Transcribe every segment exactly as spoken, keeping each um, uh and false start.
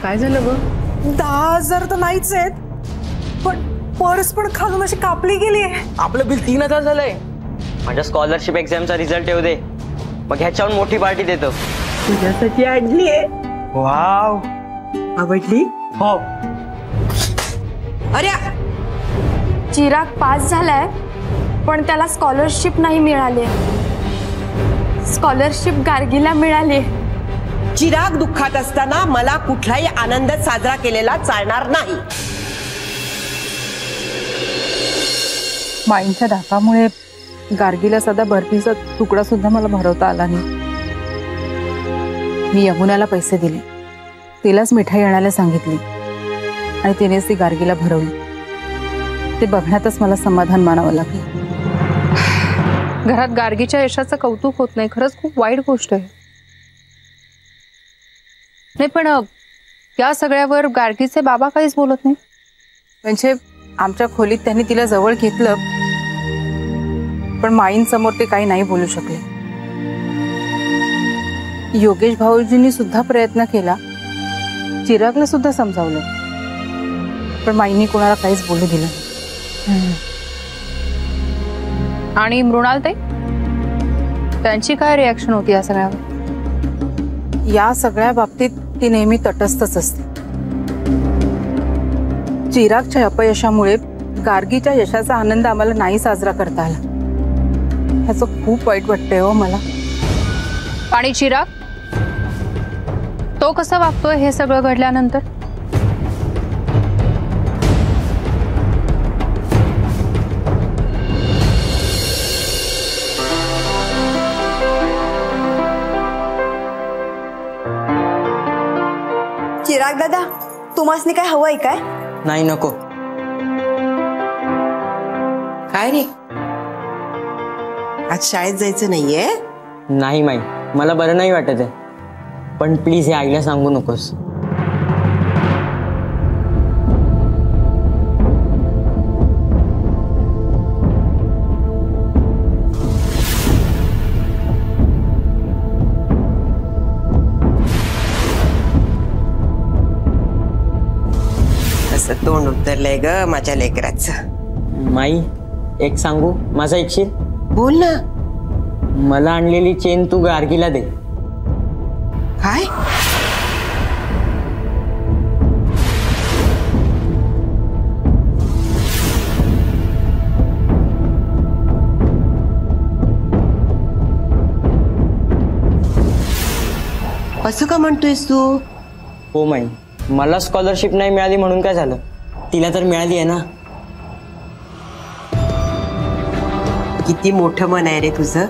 काय झालं ग? दहा हजार तर नाहीच आहेत, पण पर्स पण खालून अशी कापली गेली आहे. आपलं बिल तीन हजार झालंय. माझ्या स्कॉलरशिप एक्झामचा रिझल्ट येऊ दे, मग ह्याच्यावर मोठी पार्टी देतो. तुझ्यासाठी आणली आहे. वाव, आवडली? हो. अरे चिराग पास झालाय, पण त्याला स्कॉलरशिप नाही मिळाली. स्कॉलरशिप गार्गीला मिळाली. चिराग दुःखात असताना मला कुठलाही आनंद साजरा केलेला चालणार नाही. माईंच्या धाकामुळे गार्गीला साधा बर्फीचा तुकडा सुद्धा मला भरवता आला नाही. मी यमुनाला पैसे दिले, तिलाच मिठाई आणायला सांगितली आणि तिनेच ती गार्गीला भरवली. ते बघण्यातच मला समाधान मानावं लागलं. घरात गार्गीच्या यशाचं कौतुक होत नाही, खरंच खूप वाईट गोष्ट आहे. नाही पण या सगळ्यावर गार्गीचे बाबा काहीच बोलत नाही. म्हणजे आमच्या खोलीत त्यांनी तिला जवळ घेतलं, पण माईंसमोर ते काही नाही बोलू शकले. योगेश भाऊजींनी सुद्धा प्रयत्न केला, चिरागला सुद्धा समजावलं, पण माईंनी कोणाला काहीच बोलू दिलं नाही. आणि मृणाल ताई, त्यांची काय रिॲक्शन होती या सगळ्यावर? या सगळ्या बाबतीत ती नेहमी तटस्थच असते. चिरागच्या अपयशामुळे गार्गीच्या यशाचा आनंद आम्हाला नाही साजरा करता आला. ह्याचं खूप वाईट वाटतंय हो मला. आणि चिराग, तो कसा वागतोय हे सगळं घडल्यानंतर? चिराग दादा, तुम्हासनी काय हवंय काय? नाही, नको. काय रे, आज शाळेत जायचं नाहीये? नाही माई, मला बरं नाही वाटत आहे, पण प्लीज हे आईला सांगू नकोस. असं तोंड उतरलंय ग माझ्या लेकराचं. माई, एक सांगू, माझा ऐकशील? बोल ना. मला आणलेली चेन तू गार्गीला दे. काय? असं का म्हणतोयस तू? हो माई, मला स्कॉलरशिप नाही मिळाली म्हणून काय झालं, तिला तर मिळाली आहे ना. किती मोठं मन आहे रे तुझं,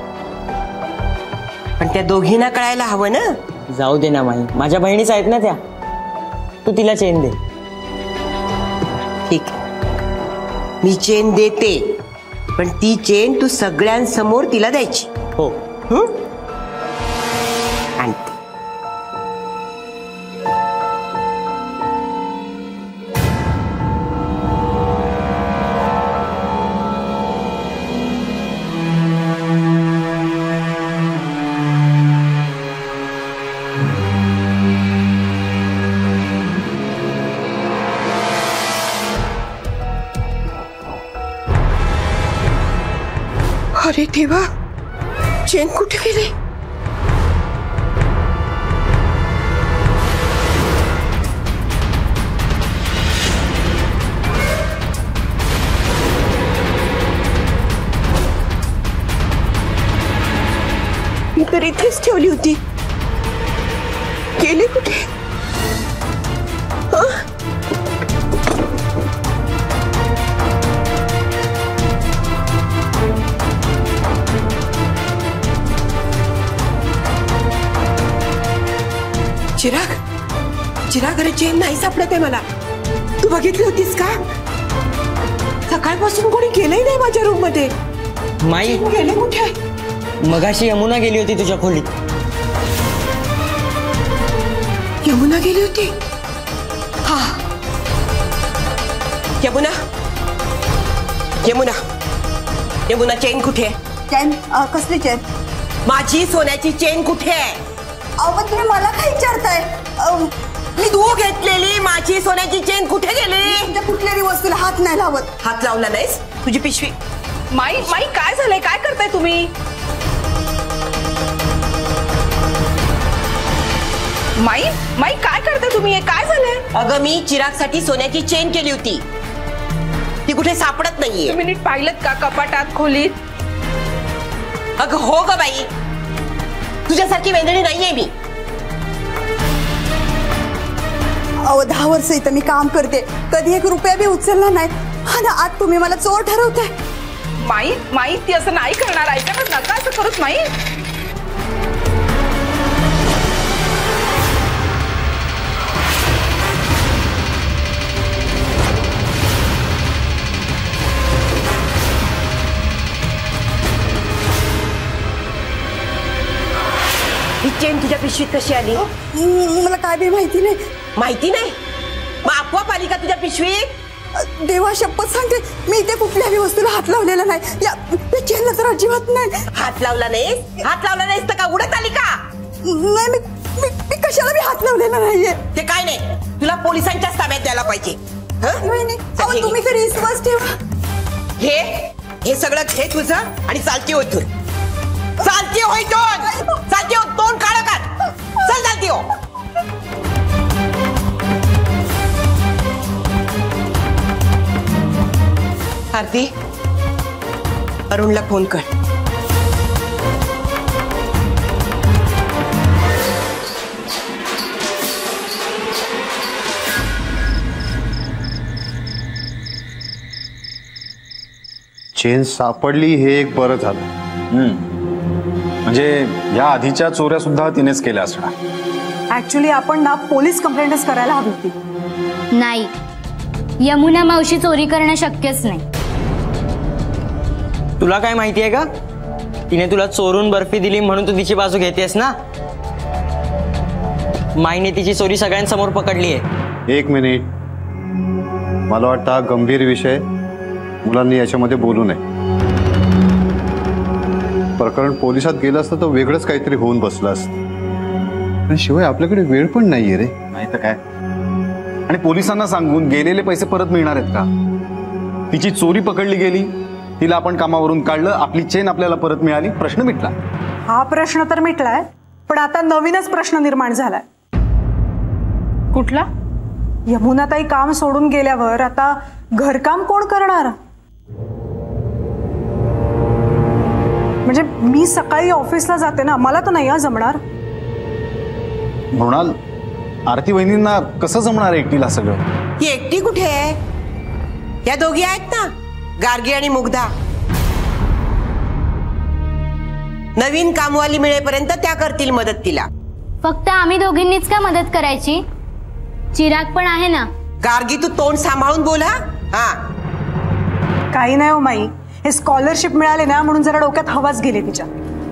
पण त्या दोघींना कळायला हवं ना. जाऊ दे ना माई, माझ्या बहिणीच आहेत ना त्या. तू तिला चेन दे. ठीक, मी चेन देते, पण ती चेन तू सगळ्यांसमोर तिला द्यायची. हो. हं? आणते. अरे देवा, चेन कुठे गेली? मी तर इथेच ठेवली होती, गेली कुठे? हं? चिराग, चिराग, अरे चेन नाही सापडत आहे मला. तू बघितली होतीस का? सकाळपासून कोणी गेलंही नाही माझ्या रूम मध्ये. माई, गेले कुठे? मगाशी यमुना गेली होती तुझ्या खोलीत. यमुना गेली होती? हा. यमुना, यमुना, यमुना, चेन कुठे? चैन? कसली चैन? माझी सोन्याची चेन कुठे आहे? अहो, तुम्ही मला काय विचारताय? मी तू घेतलेली माझी सोन्याची चेन कुठे गेली? तुझ्या कुठल्याही वस्तूला हात नाही लावत. हात लावला नाहीस? तुझी पिशवी. माई माई काय झालंय? काय करताय तुम्ही? माई माई काय करताय तुम्ही? काय झालंय? अगं मी चिरागसाठी सोन्याची चेन केली होती, ती कुठे सापडत नाहीये. तुम्ही नीट पाहिलत का कपाटात, खोलीत? अगं हो ग बाई, तुझ्यासारखी वेंदणी नाहीये मी. अहो दहा वर्ष इथं मी काम करते, कधी एक रुपया बी उचलला नाही आणि आज तुम्ही मला चोर ठरवताय. माई माई ती असं नाही करणार. ऐका ना, नका असं करूच माई. ही चेन तुझ्या पिशवीत कशी आली? मला काय बी माहिती नाही. माहिती नाही? मग आपोआप आली का तुझ्या पिशवीत? देवा शपथ सांगते, मी इथे कुठल्याही वस्तूला हात लावलेला नाही. या चेनला तर अजिबात नाही. हात लावला नाहीस? हात लावला नाहीस तर का उडत आली का? नाही मी मी, मी कशाला बी हात लावलेला नाहीये. ते काय नाही, तुला पोलिसांच्या ताब्यात द्यायला पाहिजे. हं? नाही नाही, अहो तुम्ही तरी विश्वास ठेवा. हे हे सगळं घे तुझं आणि चालती हो इथून. चालती हो इथून. चालती हो, तोंड काळं कर. चल चालती हो. आरती, अरुणला फोन कर. चेन सापडली हे एक बरं झालं. म्हणजे या आधीच्या चोऱ्या सुद्धा तिनेच केल्या असणार. ऍक्च्युली आपण ना पोलीस कंप्लेंटच करायला हवी होती. नाही, यमुना मावशी चोरी करणं शक्यच नाही. तुला काय माहिती आहे का? तिने तुला चोरून बर्फी दिली म्हणून तू तिची बाजू घेतेस ना? माईने तिची चोरी सगळ्यांसमोर पकडली आहे. एक मिनिट, मला वाटतं हा गंभीर विषय, मुलांनी याच्यामध्ये बोलू नये. प्रकरण पोलिसात गेलं असतं तर वेगळंच काहीतरी होऊन बसलं असतं. पण शिवाय आपल्याकडे वेळ पण नाहीये रे. नाही तर काय. आणि पोलिसांना सांगून गेलेले पैसे परत मिळणार आहेत का? तिची चोरी पकडली गेली, तिला आपण कामावरून काढलं, आपली चेन आपल्याला परत मिळाली, प्रश्न मिटला. हा प्रश्न तर मिटलाय, पण आता नवीनच प्रश्न निर्माण झालाय. कुठला? यमुनाताई काम सोडून गेल्यावर आता घरकाम कोण करणार? म्हणजे मी सकाळी ऑफिसला जाते ना, मला तर नाही जमणार. मृणाल, आरती वहिनींना कसं जमणार एकटीला सगळं? ही एकटी कुठे आहे? या दोघी आहेत ना, गार्गी आणि मुग्धा. नवीन कामवाली मिळेपर्यंत त्या करतील मदत तिला. फक्त आम्ही दोघींनीच का मदत करायची? चिराग पण आहे ना. गार्गी तू तोंड सांभाळून बोला. हा, काही नाही हो माई, हे स्कॉलरशिप मिळाले ना म्हणून जरा डोक्यात हवाच गेली तिच्या.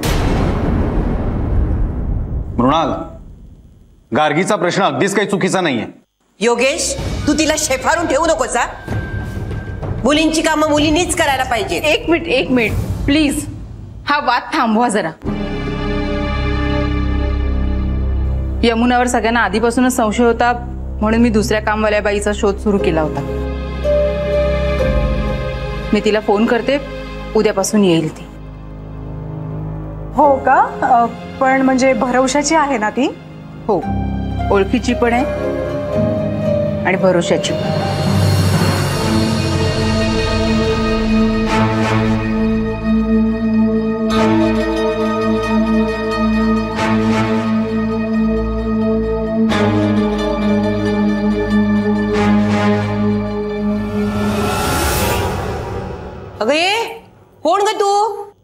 मृणाल, गार्गीचा प्रश्न अगदीच काही चुकीचा नाहीये. योगेश, तू तिला शेफारून ठेवू नकोस. हा, मुलींची कामं मुलींनीच करायला पाहिजे. एक मिनिट एक मिनिट प्लीज, हा वाद थांबवा जरा. यमुनावर सगळ्यांना आधीपासूनच संशय होता म्हणून मी दुसऱ्या कामवाल्या बाईचा शोध सुरू केला होता. मी तिला फोन करते, उद्यापासून येईल ती. हो का? अ, पण म्हणजे भरवशाची आहे ना ती? हो, ओळखीची पण आहे आणि भरोशाची पण. अगं ये, कोण ग तू?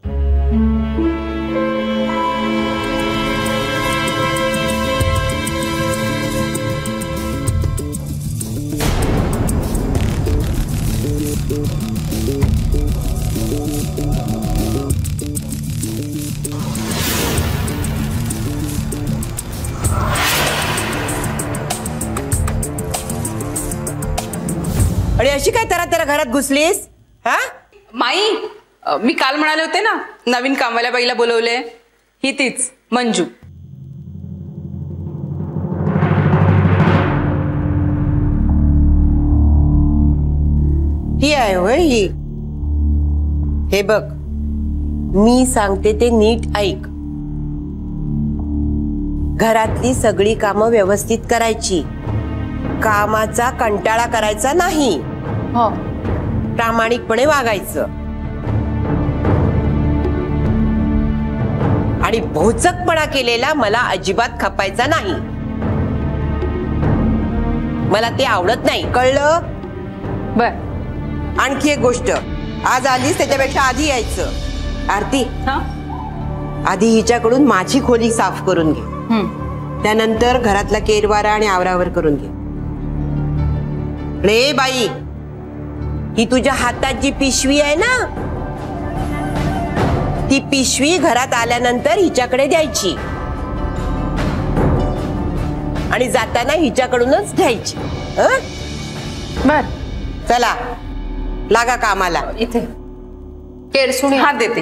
आणि अशी काय तरा तरा घरात घुसलीस? हा माई, मी काल म्हणाले होते ना नवीन कामवाल्या बाईला बोलवले, ही तीच मंजू. ती आहे होय ही. हे बघ, मी सांगते ते नीट ऐक. घरातली सगळी कामं व्यवस्थित करायची, कामाचा कंटाळा करायचा नाही. हो. प्रामाणिकपणे वागायचं आणि भोचकपणा केलेला मला अजिबात खपायचा नाही. मला ते आवडत नाही, कळलं? बर. आणखी एक गोष्ट, आज आलीस त्याच्यापेक्षा आधी यायचं. आरती, आधी हिच्याकडून माझी खोली साफ करून घे, त्यानंतर घरातला केरवारा आणि आवरावर करून घे. रे बाई, ही तुझ्या हातात जी पिशवी आहे ना, ती पिशवी घरात आल्यानंतर हिच्याकडे द्यायची आणि जाताना हिच्याकडूनच घ्यायची. बर. चला लागा कामाला. इथे केरसुणी हात देते.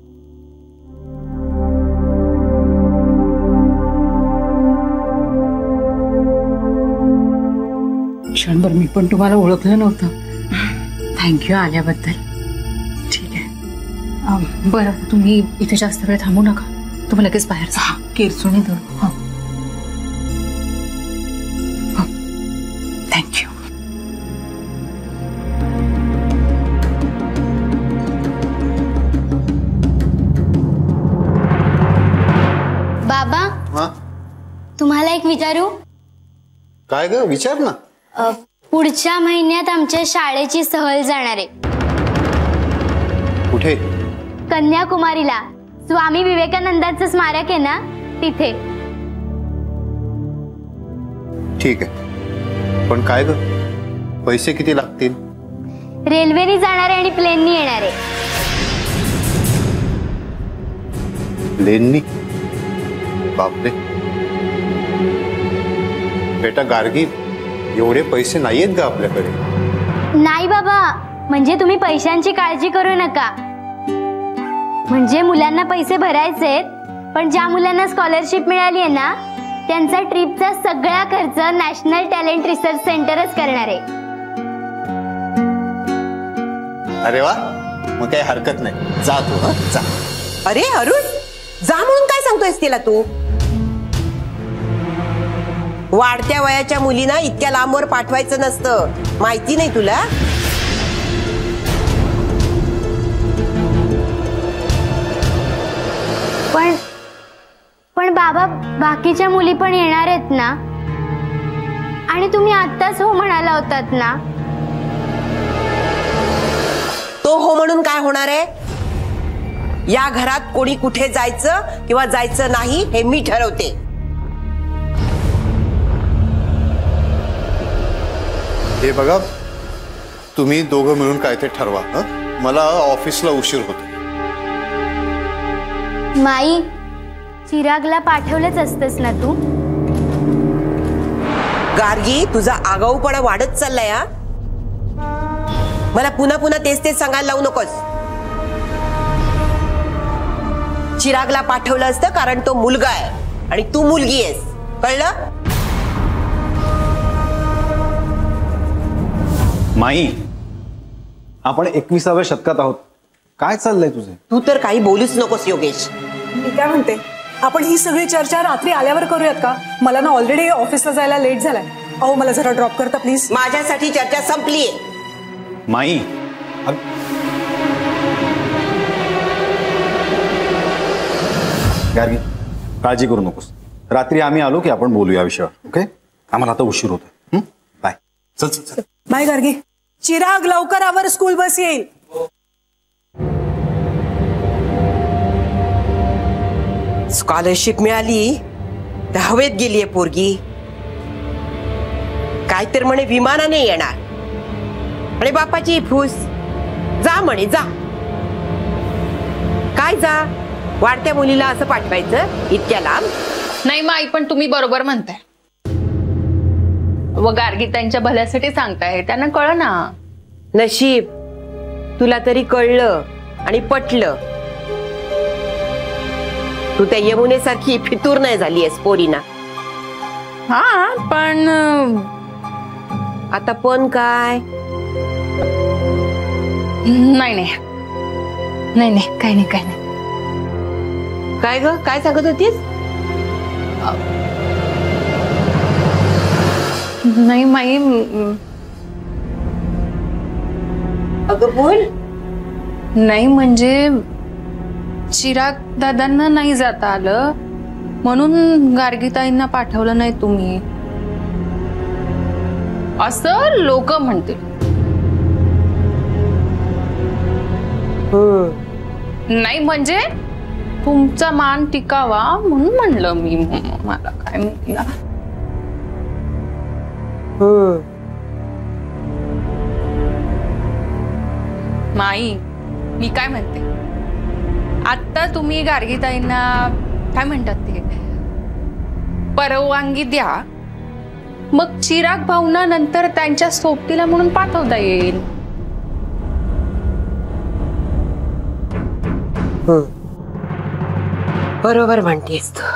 क्षणभर मी पण तुम्हाला ओळखलं नव्हतं. थँक्यू आल्याबद्दल. ठीक आहे. बरं, तुम्ही इथे जास्त वेळ थांबू नका, तुम्ही लगेच बाहेर जा. केरसुणी धरून. हां, थँक्यू. बाबा, तुम्हाला एक विचारू? काय ग, विचार ना. अ, पुढच्या महिन्यात आमच्या शाळेची सहल जाणार आहे. कुठे? कन्याकुमारीला. स्वामी विवेकानंदांचं स्मारक आहे ना, तिथे. ठीक आहे, पण काय ग, पैसे किती लागतील? रेल्वेने जाणार आहे आणि प्लेननी येणार आहे. प्लेननी? बापरे. बेटा गार्गी, एवढे पैसे नाहीयेत का आपल्याकडे? नाही बाबा, म्हणजे तुम्ही पैशांची काळजी करू नका. म्हणजे मुलांना पैसे भरायचेत, पण ज्या मुलांना स्कॉलरशिप मिळाली आहे ना, त्यांचा ट्रिपचा सगळा खर्च नॅशनल टॅलेंट रिसर्च सेंटरच करणार आहे. अरे वा, मग काही हरकत नाही. जा तू. हा, जा. अरे अरुण, जा म्हणून काय सांगतोयस तिला तू? वाढत्या वयाच्या मुलींना इतक्या लांबवर पाठवायचं नसतं, माहिती नाही तुला? पण पण बाबा, बाकीच्या मुली पण येणार आहेत ना, आणि तुम्ही आत्ताच हो म्हणाला होतात ना. तो हो म्हणून काय होणार आहे? या घरात कोणी कुठे जायचं किंवा जायचं नाही हे मी ठरवते. हे बघा, तुम्ही दोघं मिळून काय ते ठरवा. हं? मला ऑफिसला उशीर होतो. माई, चिरागला पाठवलंच असतंस ना तू. गार्गी, तुझा आगाऊपणा वाढत चाललाय. हा, मला पुन्हा पुन्हा तेच तेच सांगायला लावू नकोस. चिरागला पाठवलं असतं कारण तो मुलगा आहे आणि तू मुलगी आहेस, कळलं? माई, आपण एकविसाव्या शतकात आहोत. काय चाललंय तुझे? तू तर काही बोलूच नकोस योगेश. मी काय म्हणते, आपण ही सगळी चर्चा रात्री आल्यावर करूयात का? मला ना ऑलरेडी ऑफिसला जायला लेट झालाय. अहो, मला जरा ड्रॉप करता प्लीज. माझ्यासाठी चर्चा संपलीये. माई, गार्गी, काळजी करू नकोस. रात्री आम्ही आलो की आपण बोलू या विषयावर. ओके? आम्हाला आता उशीर होतोय. बाय. चल चल चल. बाय गार्गी. चिराग, लवकर आवर, स्कूल बस येईल. स्कॉलरशिप मिळाली तर हवेत गेलीये पोरगी. काय तर म्हणे विमानाने येणार आणि बापाची फूस. जा म्हणे, जा. काय जा, वाढत्या मुलीला असं पाठवायचं इतक्या लांब? नाही माई, पण तुम्ही बरोबर म्हणताय. व गार्गी त्यांच्या भल्यासाठी सांगताय, त्यांना कळ ना. नशीब तुला तरी कळलं आणि पटलं. तू त्या यमुनेसारखी फितूर नाही झाली आहेस पोरीना. हा, पण आता पण काय, नाही नाही नाही नाही काही नाही काही नाही. काय ग काय सांगत होतीस? नाही माई. अगं बोल. नाही म्हणजे चिराग दादांना नाही जाता आलं म्हणून गार्गीताईंना पाठवलं नाही तुम्ही असं लोक म्हणतील. नाही म्हणजे तुमचा मान टिकावा म्हणून म्हणलं मी. मला काय माहिती ना. माई मी काय म्हणते आता तुम्ही गार्गीताईंना काय म्हणतात ते परवानगी द्या मग चिराग भाऊंना नंतर त्यांच्या सोबतीला म्हणून पाठवता येईल. बरोबर म्हणतेस तू.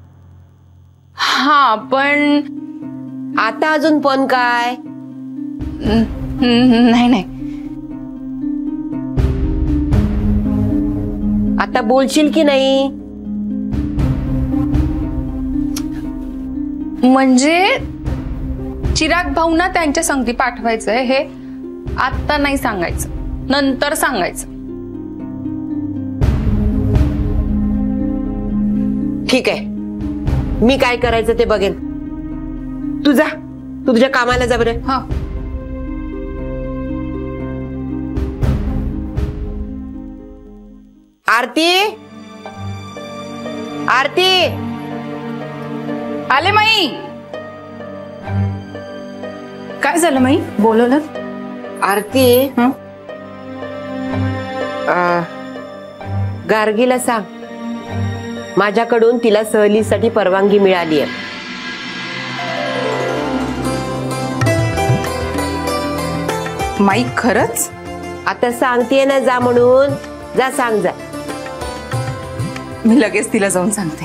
हा पण आता अजून पण काय? नाही नाही आता बोलशील की नाही? म्हणजे चिराग भाऊंना त्यांच्या संगती पाठवायचंय हे आता नाही सांगायचं नंतर सांगायचं. ठीक आहे मी काय करायचं ते बघेन. तू जा तू तुझ्या कामाला जा बरं. हा आरती आरती आले माई. काय झालं माई बोलवलं? आरती गार्गीला सांग माझ्याकडून तिला सहलीसाठी परवानगी मिळाली आहे. माई खरंच? आता सांगतेय ना जा म्हणून. जा सांग जा. मी लगेच तिला जाऊन सांगते.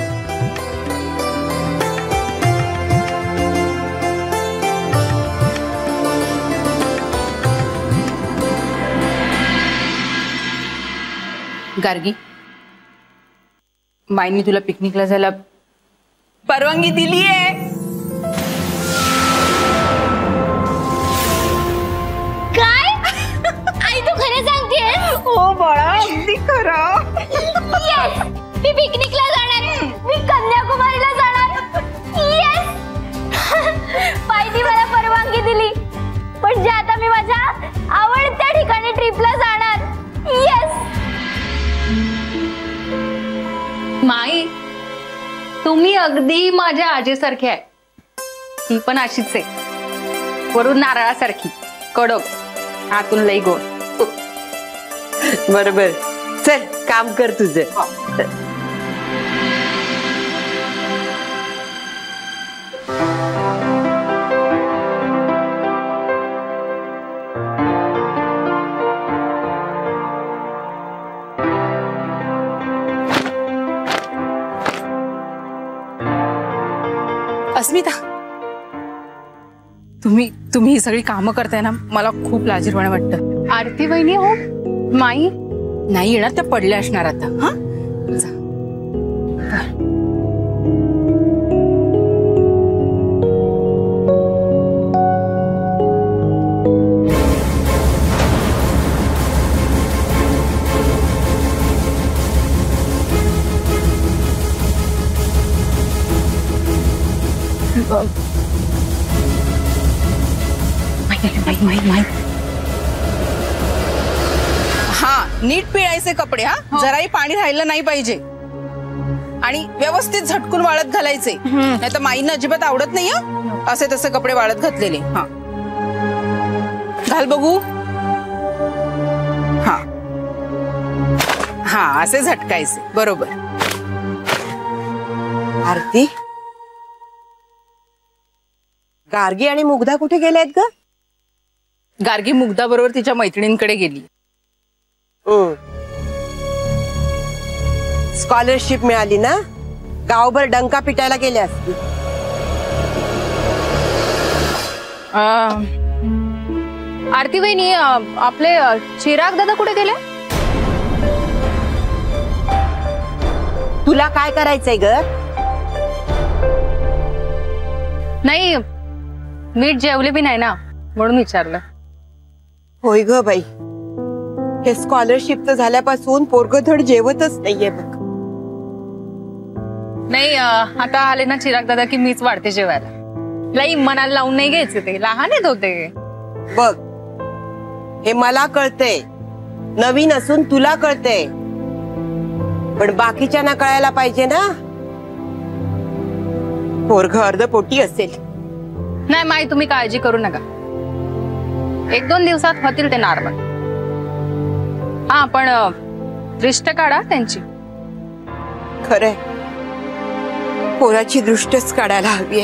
गार्गी माईनी तुला पिकनिकला जायला परवानगी दिली आहे. काय आई तू खरं सांगतेस? हो बाळा अगदी खरं. येस मी पिकनिकला जाणार. मी कन्याकुमारीला जाणार. येस पायनी मला परवानगी दिली म्हणजे आता मी माझ्या आवडत्या ठिकाणी ट्रिपला जाणार. येस माई तुम्ही अगदी माझ्या आजीसारखी आहे. ती पण अशीच आहे वरून नारळासारखी कडक आतून लई गोड. बरोबर. चल काम कर तुझं. अस्मिता तुम्ही तुम्ही ही सगळी कामं करताय ना मला खूप लाजीरवाणं वाटतं. आरती वहिनी हो माई नाही येणार त्या पडल्या असणार आता. हा माई माई माई हा नीट पिळायचे कपडे. हा जराही पाणी राहिलं नाही पाहिजे आणि व्यवस्थित झटकून वाळत घालायचे नाही तर माईंना अजिबात आवडत नाही. असे तसे कपडे वाळत घातलेले. हा घाल बघू. हा हा असे झटकायचे. बरोबर. आरती गार्गी आणि मुग्धा कुठे गेल्यात ग? गार्गी मुग्धा बरोबर तिच्या मैत्रिणींकडे गेली. स्कॉलरशिप मिळाली ना गावभर डंका पिटायला गेल्या असतील. आरती वहिनी, आपले चिराग दादा कुठे गेले? तुला काय करायचंय ग? नाही, मीठ जेवले बी नाही ना, म्हणून विचारलं. होय ग बाई, हे स्कॉलरशिपचं झाल्यापासून पोरग धड जेवतच नाहीये बघ. नाही, आता आले ना चिराग दादा की मीच वाढते जेवायला. लई मनाला लावून नाही घ्यायचं, ते लहान आहेत होते. बघ, हे मला कळतंय, नवीन असून तुला कळतंय, पण बाकीच्यांना कळायला पाहिजे ना. पोरग अर्धपोटी असेल. नाही माई, तुम्ही काळजी करू नका, एक दोन दिवसात होतील ते नॉर्मल. हा, पण दृष्ट काढा त्यांची. खरंय, पोराची दृष्टच काढायला हवीये.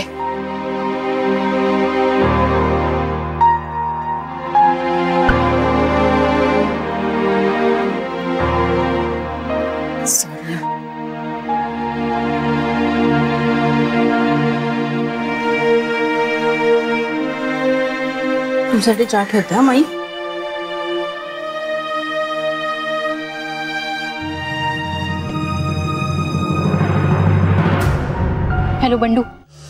तुमच्यासाठी चहा ठेवते हा माई. हॅलो बंडू.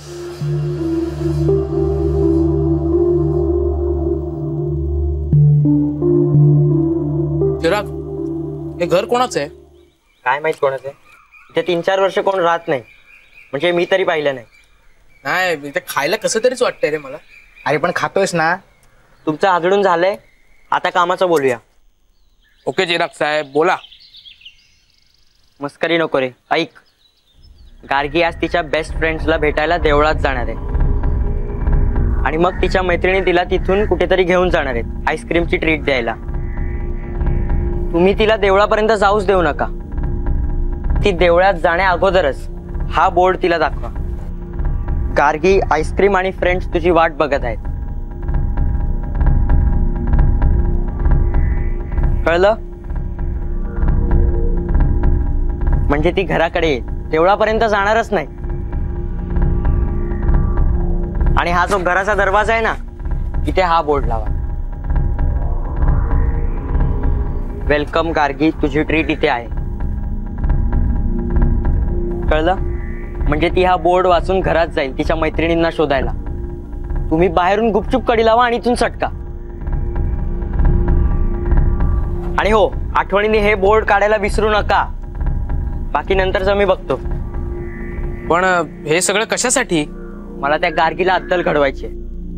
चिराग, हे घर कोणाचं आहे? काय माहित कोणाचं आहे. इथे तीन चार वर्ष कोण राहत नाही, म्हणजे मी तरी पाहिलं नाही. नाही, इथे खायला कसं तरीच वाटतंय रे मला. अरे पण खातोयस ना. तुमचं आजडून झालंय, आता कामाचं बोलूया. ओके चिराग साहेब, बोला. मस्करी नको रे. ऐक, गार्गी आज तिच्या बेस्ट फ्रेंड्सला भेटायला देवळात जाणार आहे, आणि मग तिच्या मैत्रिणी तिला तिथून कुठेतरी घेऊन जाणार आहेत आईस्क्रीमची ट्रीट द्यायला. तुम्ही तिला देवळापर्यंत जाऊच देऊ नका. ती देवळात जाण्या अगोदरच हा बोर्ड तिला दाखवा. गार्गी, आईस्क्रीम आणि फ्रेंड्स तुझी वाट बघत आहेत. कळलं? म्हणजे ती घराकडे येईल, देवळापर्यंत जाणारच नाही. आणि हा जो घराचा दरवाजा आहे ना, इथे हा बोर्ड लावा. वेलकम गार्गी, तुझी ट्रीट इथे आहे. कळलं? म्हणजे ती हा बोर्ड वाचून घरात जाईल तिच्या मैत्रिणींना शोधायला. तुम्ही बाहेरून गुपचूप कडी लावा आणि इथून सटका. आणि हो, आठवणीने हे बोर्ड काढायला विसरू नका. बाकी नंतरच मी बघतो. पण हे सगळं कशासाठी? मला त्या गार्गीला अद्दल घडवायची.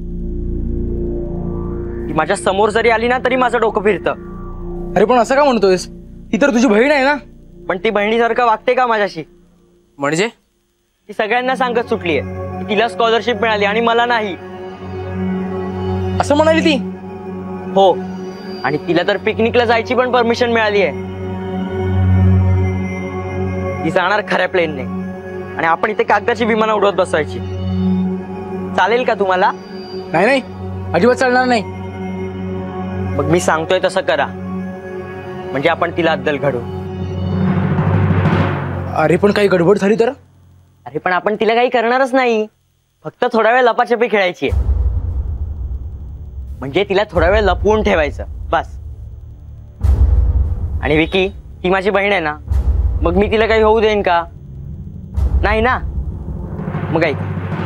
ती माझ्या समोर जरी आली ना तरी माझं डोकं फिरतं. अरे पण असं का म्हणतोयस? ती तर तुझी बहीण आहे ना. पण ती बहिणीसारखं वागते का माझ्याशी? म्हणजे ती सगळ्यांना सांगत सुटलीये की तिला स्कॉलरशिप मिळाली आणि मला नाही. असं म्हणाली ती? हो, आणि तिला तर पिकनिकला जायची पण परमिशन मिळाली आहे. ती जाणार खऱ्या प्लेनने, आणि आपण इथे कागदाची विमानं उडवत बसवायची. चालेल का तुम्हाला? नाही नाही, अजिबात चालणार नाही. मग मी सांगतोय तसं करा, म्हणजे आपण तिला अद्दल घडवू. अरे पण काही गडबड झाली तर? अरे पण आपण तिला काही करणारच नाही, फक्त थोडा वेळ लपाछपी खेळायची आहे. म्हणजे तिला थोडा वेळ लपवून ठेवायचं बस. आणि विकी, ती माझी बहीण आहे ना, मग मी तिला काही होऊ देईन का? नाही ना. मग ऐक,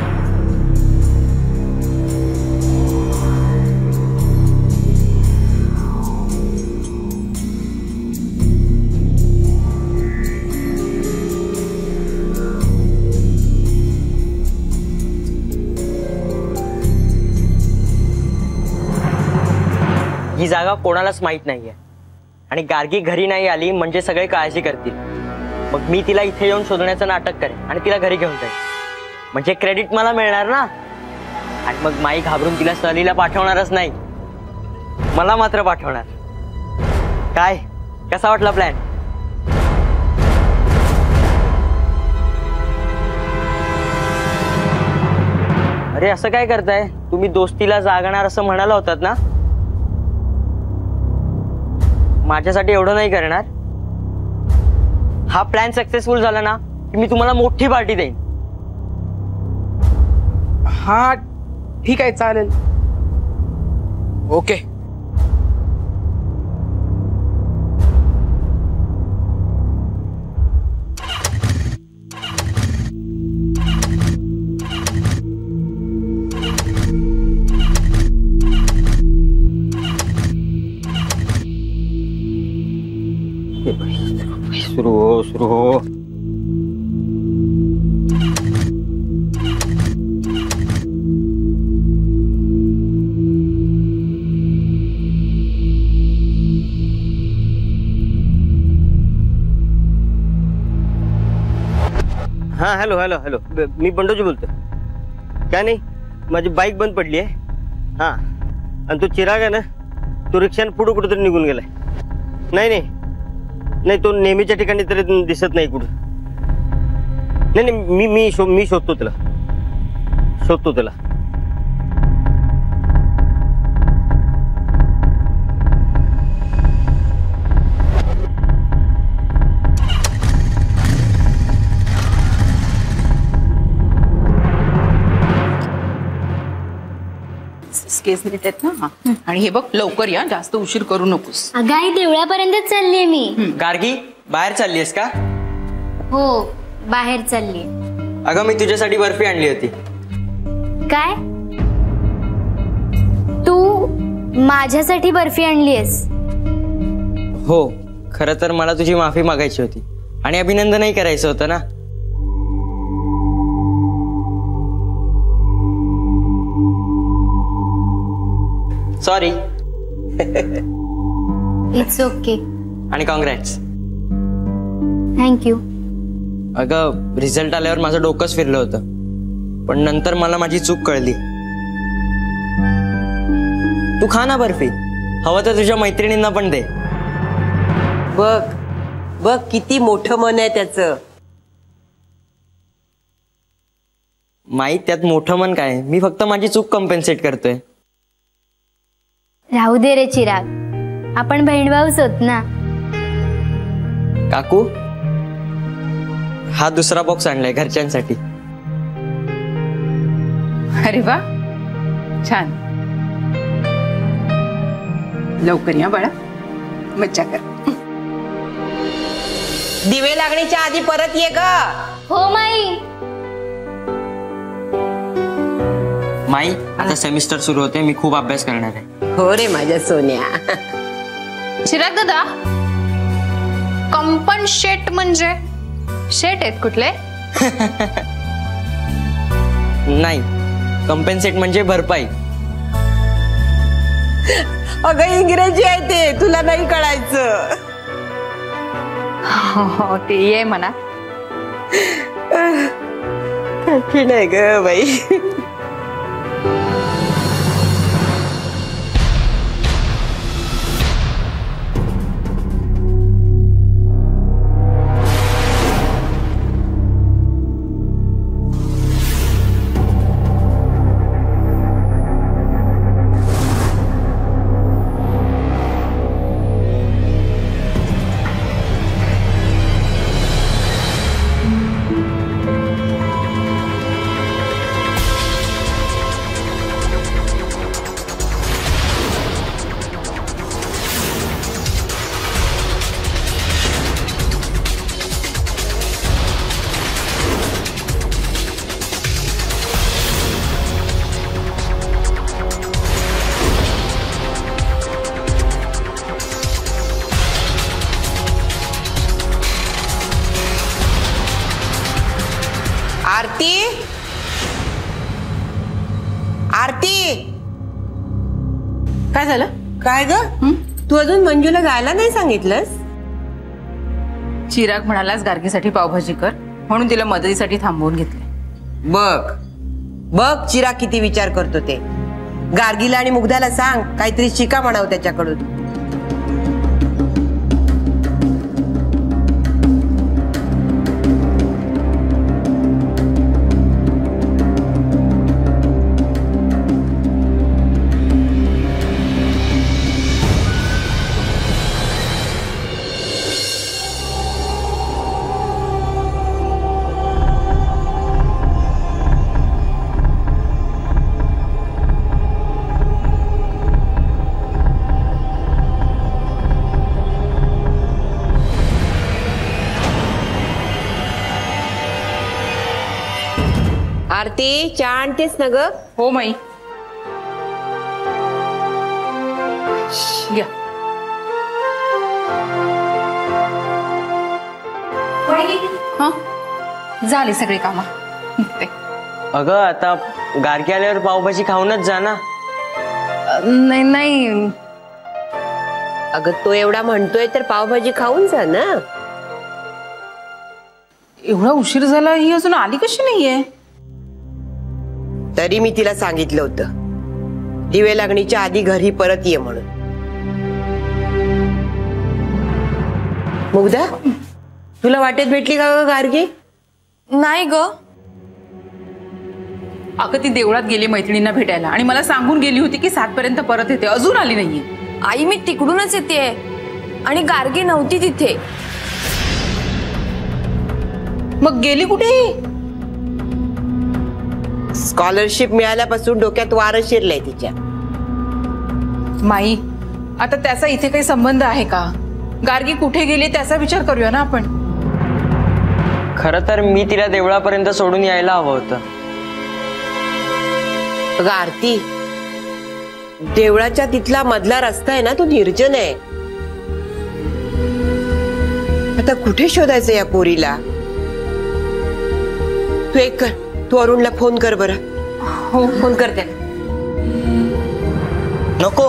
ही जागा कोणालाच माहित नाहीये, आणि गार्गी घरी नाही आली म्हणजे सगळे काळजी करतील. मग मी तिला इथे येऊन शोधण्याचं नाटक करेन आणि तिला घरी घेऊन जाईन, म्हणजे क्रेडिट मला मिळणार ना. आणि मग माई घाबरून तिला सहलीला पाठवणारच नाही, मला मात्र पाठवणार. काय, कसा वाटला प्लॅन? अरे असं काय करताय तुम्ही? दोस्तीला जागणार असं म्हणाला होतात ना. माझ्यासाठी एवढं नाही करणार? हा प्लॅन सक्सेसफुल झाला ना की मी तुम्हाला मोठी पार्टी देईन. हा ठीक आहे, चालेल. ओके, सुरू हो सुरू हो. हा हॅलो हॅलो हॅलो मी बंडूजी बोलतो. काय नाही माझी बाईक बंद पडली आहे. हा आणि तो चिराग आहे ना तो रिक्षाने पुढे कुठेतरी निघून गेलाय. नाही नाही नाही तो नेहमीच्या ठिकाणी तरी दिसत नाही कुठं. नाही नाही मी मी शो मी शोधतो त्याला शोधतो त्याला. केस नीट आहेत ना. आणि हे बघ लवकर या, जास्त उशीर करू नकोस. अगं आई देवळापर्यंत चाललीये मी. गार्गी बाहेर चाललीयस का? हो बाहेर चालली. अगं मी तुझ्यासाठी बर्फी आणली होती. काय तू माझ्यासाठी बर्फी आणलीयस? हो खरं तर मला तुझी माफी मागायची होती आणि अभिनंदनही करायचं होतं ना. सॉरी. It's okay. आणि कॉंग्रॅट्स. थँक्यू. अगं रिझल्ट आल्यावर माझं डोकंच फिरलं होतं पण नंतर मला माझी चूक कळली. तू खा ना बर्फी. हवं तर तुझ्या मैत्रिणींना पण दे. बघ बघ किती मोठं मन आहे त्याचं. माहीत त्यात मोठं मन काय, मी फक्त माझी चूक कम्पेन्सेट करतोय. राहू दे रे चिराग, आपण बहीण भाऊच होत ना. काकू हा दुसरा बॉक्स आणलाय घरच्यांसाठी. अरे वा छान. लवकर या बाळा, मज्जा कर. दिवे लागण्याच्या आधी परत ये ग. हो माई. माई आता सेमिस्टर सुरू होते, मी खूप अभ्यास करणार आहे. हो रे माझ्या सोन्या. चिराग दादा कंपन शेट म्हणजे शेट आहेत कुठले? नाही कम्पेन्सेट म्हणजे भरपाई. अगं इंग्रजी आहे ते, तुला नाही कळायचं. हो ते ये म्हणा. कठीण आहे ग बाई. आरती आरती काय झालं? काय ग तू अजून मंजूला जायला नाही सांगितलंस? चिराग म्हणालास गार्गीसाठी पावभाजी कर म्हणून तिला मदतीसाठी थांबवून घेतले. बघ बघ चिराग किती विचार करतो ते. गार्गीला आणि मुग्धाला सांग काहीतरी शिका म्हणावं त्याच्याकडून. आरती चहा आणतेस ना ग? हो माई. या हा झाली सगळी कामं निघते. अगं आता गारगी आल्यावर पावभाजी खाऊनच जा ना. नाही नाही अगं तो एवढा म्हणतोय तर पावभाजी खाऊन जा ना. एवढा उशीर झाला, ही अजून आली कशी नाहीये? तरी मी तिला सांगितलं होतं दिवे लागणीच्या आधी घरी परत ये म्हणून. मुग्धा, तुला वाटेत भेटली का ग गार्गी? नाही ग. अगं ती देवळात गेली मैत्रिणींना भेटायला आणि मला सांगून गेली होती की सात पर्यंत परत येते, अजून आली नाहीये. आई मी तिकडूनच येते आणि गार्गी नव्हती तिथे. मग गेली कुठे? स्कॉलरशिप मिळाल्यापासून डोक्यात वारं शिरलंय तिच्या. माई, आता त्याचा इथे काही संबंध आहे का? गार्गी कुठे गेली त्याचा विचार करूया ना आपण. खरं तर मी तिला देवळापर्यंत सोडून यायला हवं होतं. अगं आरती, देवळाच्या तिथला मधला रस्ता आहे ना तो निर्जन आहे. आता कुठे शोधायचं या पोरीला? तू एक कर, तू अरुणला फोन कर बरं. हो फोन करते. नको,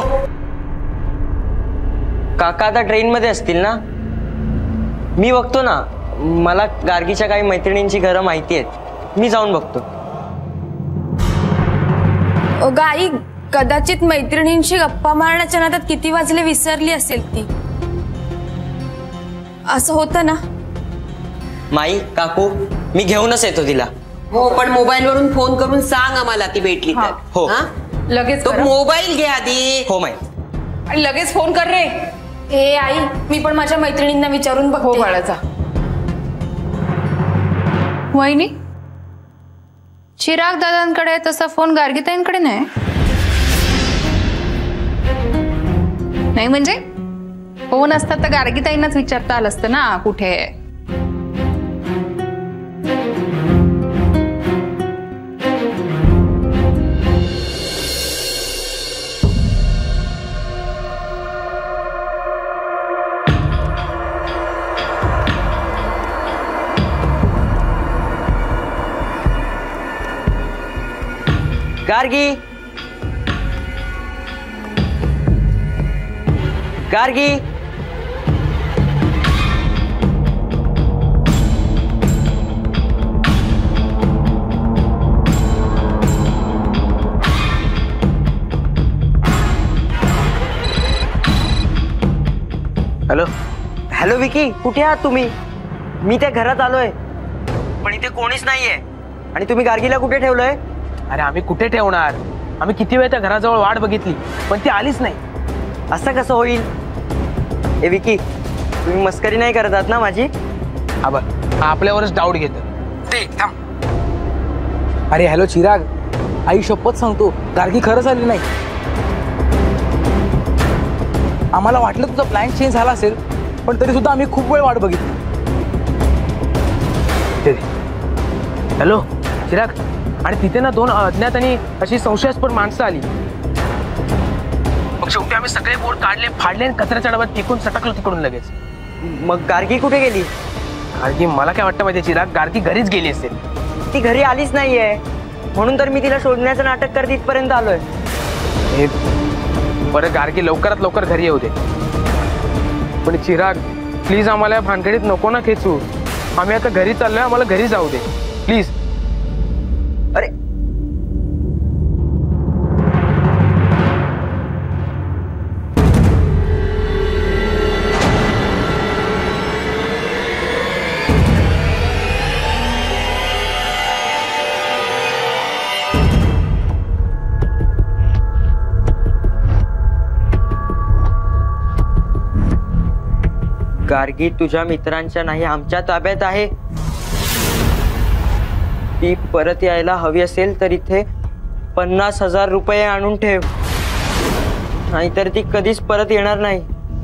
काका आता ट्रेन मध्ये असतील ना. मी बघतो ना, मला गार्गीच्या काही मैत्रिणींची घरं माहिती आहेत, मी जाऊन बघतो. गाई कदाचित मैत्रिणींशी गप्पा मारण्याच्या नादात किती वाजले विसरली असेल ती. असं होतं ना. माई, काकू, मी घेऊनच येतो तिला. हो, पण मोबाईल वरून फोन करून सांग आम्हाला ती भेटली तर. हो, लगेच तो मोबाईल घे आधी. हो माई. आणि लगेच फोन कर रे. हे आई, मी पण माझ्या मैत्रिणींना विचारून बघते. हो बाळाचा. वहिनी, चिराग दादांकडे तसा फोन गार्गीताईंकडे नाही. नाही म्हणजे फोन असतात तर गार्गीताईंनाच विचारता आलं असतं ना कुठे. गार्गी, गार्गी, हॅलो हॅलो विकी, कुठे आहात तुम्ही? मी त्या घरात आलोय पण इथे कोणीच नाहीये. आणि तुम्ही गार्गीला कुठे ठेवलंय? अरे आम्ही कुठे ठेवणार, आम्ही किती वेळ त्या घराजवळ वाट बघितली पण ती आलीच नाही. असं कसं होईल? ए विकी, तुम्ही मस्करी नाही करत आहात ना माझी? हा बघ, हा आपल्यावरच डाऊट घेतो. ते थांब. अरे हॅलो चिराग, आई शपथ सांगतो गार्गी खरंच आली नाही. आम्हाला वाटलं तुझा प्लॅन चेंज झाला असेल पण तरी सुद्धा आम्ही खूप वेळ वाट बघितली. हॅलो चिराग, आणि तिथे ना दोन अज्ञात आणि अशी संशयास्पद माणसं आली. मग शेवटी आम्ही सगळे बोर्ड काढले, फाडले आणि कचऱ्याच्या डब्यात फेकून सटकलो तिकडून लगेच. मग गार्गी कुठे गेली? गार्गी, मला काय वाटतं माहिती चिराग, गार्गी घरीच गेली असेल. ती घरी आलीच नाहीये म्हणून तर मी तिला शोधण्याचं नाटक करत इथपर्यंत आलोय. हे बरं, गार्गी लवकरात लवकर घरी येऊ दे. पण चिराग प्लीज, आम्हाला भानगडीत नको ना खेचू. आम्ही आता घरी चाललोय, आम्हाला घरी जाऊ दे प्लीज. अरे गार्गी तुझ्या मित्रांच्या नाही, आमच्या ताब्यात आहे. ती परत यायला हवी असेल तर इथे पन्नास हजार रुपये आणून ठेव, नाहीतर ती कधीच परत येणार नाही.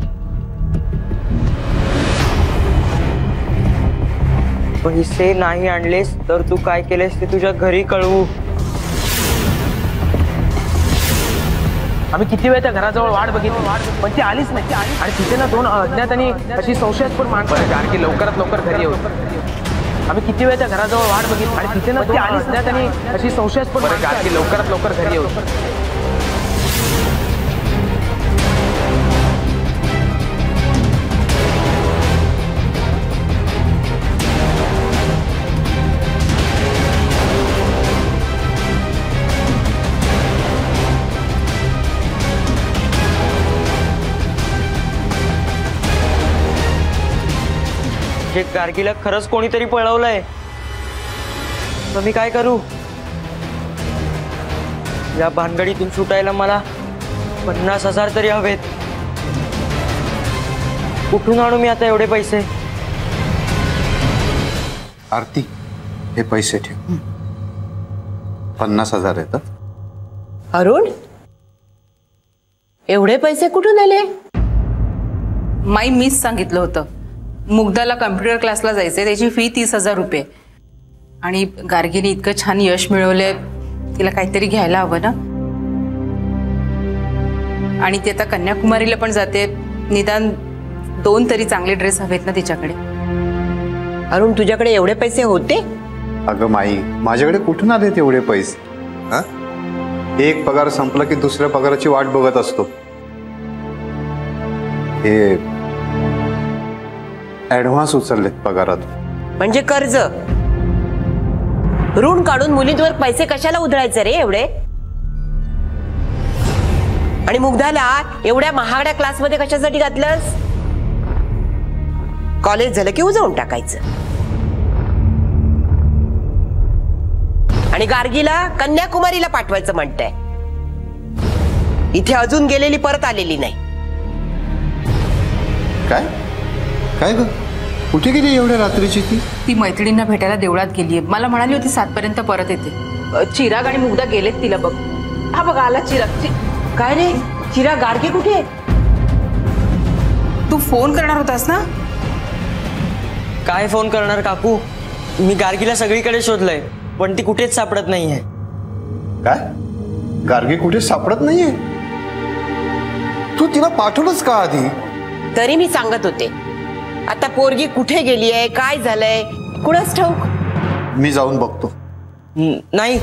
पैसे नाही आणलेस तर तू काय केलेस ते तुझ्या घरी कळवू. आम्ही किती वेळ त्या घराजवळ वाट बघितली पण ती आलीच नाही आणि तिथे ना दोन अज्ञात आणि अशी संशयास्पद माणसं गार्गी लवकरात लवकर घरी येऊ आम्ही किती वेळ त्या घराजवळ वाट बघितली आणि तिथे ना ती आलीच नाही आणि अशी संशयास्पद गार्गी लवकरात लवकर घरी येऊ जे गार्गीला खरंच कोणीतरी पळवलंय तर मी काय करू या भानगडीतून सुटायला मला पन्नास हजार तरी हवेत कुठून आणू मी आता एवढे पैसे आरती हे पैसे ठेव पन्नास हजार येतात अरुण एवढे पैसे कुठून आले माई मीच सांगितलं होतं मुग्धाला कम्प्युटर क्लासला जायचंय त्याची फी तीस हजार रुपये आणि गार्गीने इतकं छान यश मिळवलंय तिला काहीतरी घ्यायला हवं ना आणि ती आता कन्याकुमारीला पण जाते निदान दोन तरी चांगले ड्रेस हवेत ना तिच्याकडे अरुण तुझ्याकडे एवढे पैसे होते अगं माई माझ्याकडे कुठून आले तेवढे पैसे हा एक पगार संपला की दुसऱ्या पगाराची वाट बघत असतो हे ऍडव्हान्स उचललेत पगारात म्हणजे कर्ज ऋण काढून मुलींवर पैसे कशाला उधळायचे रे एवढे आणि मुग्धाला एवढ्या महागड्या क्लासमध्ये कशासाठी घातलंस कॉलेज झालं की उजवून टाकायचं आणि गार्गीला कन्याकुमारीला पाठवायचं म्हणताय इथे अजून गेलेली परत आलेली नाही काय काय ग कुठे गेली एवढ्या रात्रीची ती ती मैत्रिणींना भेटायला देवळात गेलीये मला म्हणाली होती सात पर्यंत परत येते चिराग आणि मुग्धा गेलेत तिला बघ हा बघा आला चिराग काय रे चिराग गार्गी कुठे तू फोन करणार होतास ना काय फोन करणार काकू मी गार्गीला सगळीकडे शोधलंय पण ती कुठेच सापडत नाहीये काय गार्गी कुठे सापडत नाहीये तू तिला पाठवलंच का आधी तरी मी सांगत होते आता पोरगी कुठे गेली आहे काय झालंय कुणाच ठाऊक मी जाऊन बघतो नाही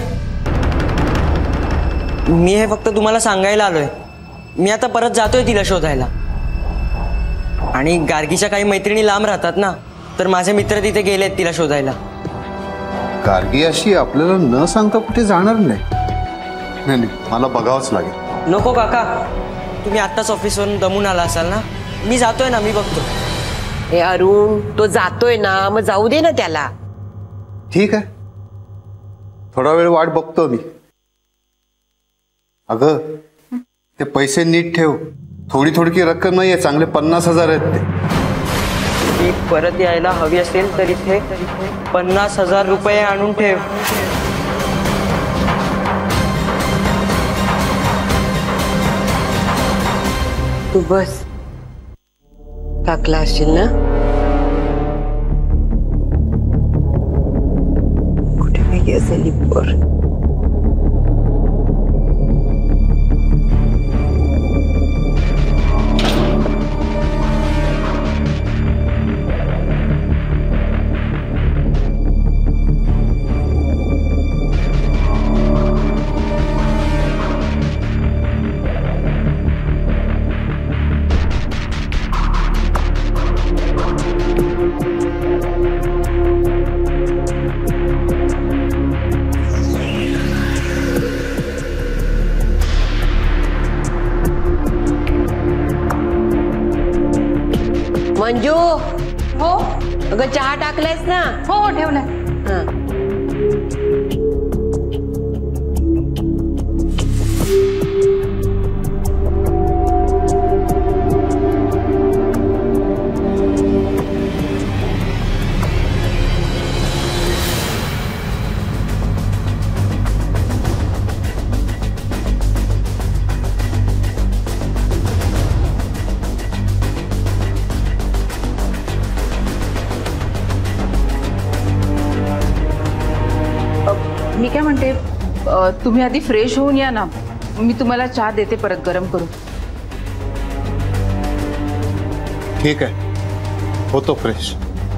मी हे फक्त तुम्हाला सांगायला आलोय मी आता परत जातोय तिला शोधायला आणि गार्गीच्या काही मैत्रिणी लांब राहतात ना तर माझे मित्र तिथे गेलेत तिला शोधायला गार्गी अशी आपल्याला न सांगता कुठे जाणार नाही नाही मला बघावंच लागेल नको काका तुम्ही आत्ताच ऑफिसवरून दमून आला असाल ना मी जातोय ना मी बघतो हे अरुण तो जातोय ना मग जाऊ दे ना त्याला ठीक आहे थोडा वेळ वाट बघतो मी अगं ते पैसे नीट ठेव थोडी थोडकी रक्कम नाहीये चांगले पन्नास हजार आहेत ते ती परत यायला हवी असेल तर इथे पन्नास हजार रुपये आणून ठेव तू बस टाकला असशील ना कुठे गेली असेल ही पोर मंजू हो अगं चहा टाकलायस ना हो हो ठेवलाय मी काय म्हणते तुम्ही आधी फ्रेश होऊन या ना मी तुम्हाला चहा देते परत गरम करून. ठीक आहे, होतो फ्रेश.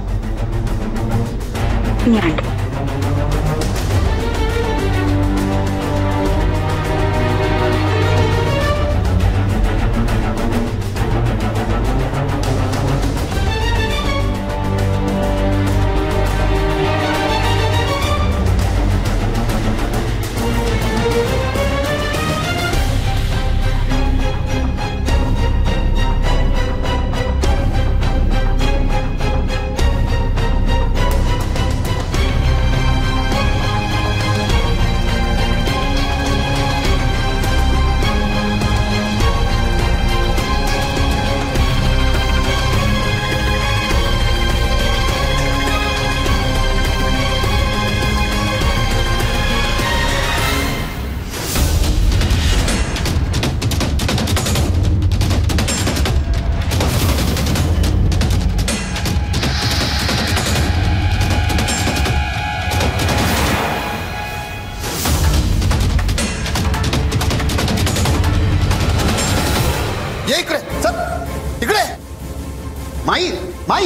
माई माई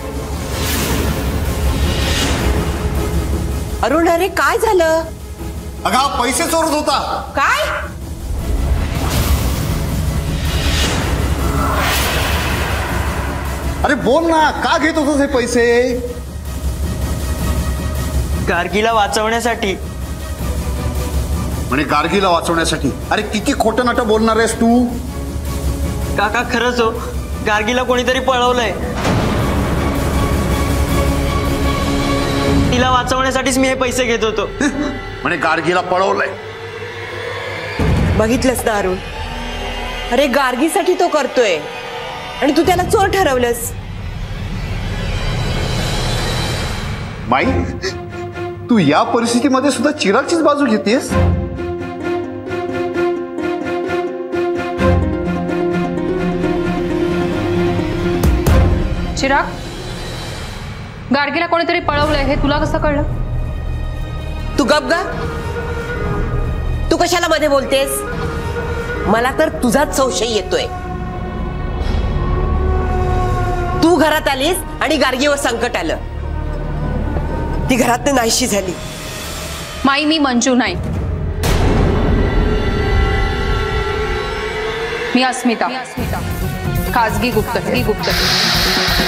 अरुण, अरे काय झालं? अगा पैसे चोरत होता. काय? अरे बोल ना, का घेत होतस हे पैसे? गार्गीला वाचवण्यासाठी. म्हणे गार्गीला वाचवण्यासाठी? अरे किती खोटं नाटं बोलणार आहेस तू? काका खरंच हो, गार्गीला कोणीतरी पळवलंय. तिला वाचवण्यासाठीच मी हे पैसे घेत होतो. म्हणे गार्गीला पळवलंय. बघितलंस ना अरुण, अरे गार्गीसाठी तो करतोय आणि तू त्याला चोर ठरवलंस. माई, तू या परिस्थितीमध्ये सुद्धा चिरागचीच बाजू घेतेस? चिराग, गार्गीला कोणीतरी पळवलंय हे तुला कसं कळलं? तू गप गा. तू कशाला मध्ये बोलतेस? मला तर तुझाच संशय येतोय. तू घरात आलीस आणि गार्गीवर संकट आलं. ती घरात नाहीशी झाली. माई, मी मंजू नाही, मी अस्मिता, खाजगी गुप्तहेर. गुप्तहेर